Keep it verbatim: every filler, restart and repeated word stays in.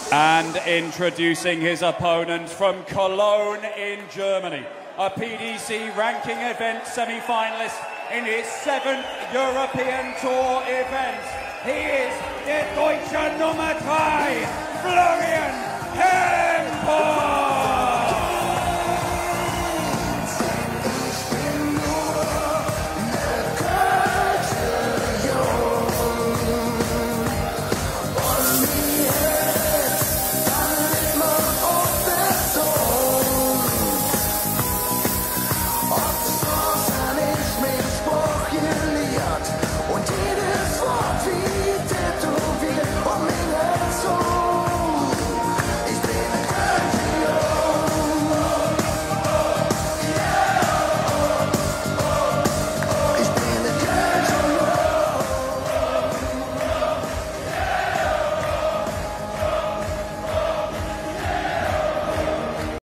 And introducing his opponent from Cologne in Germany, a P D C ranking event semi-finalist in his seventh European Tour event. He is der deutsche Nummer drei,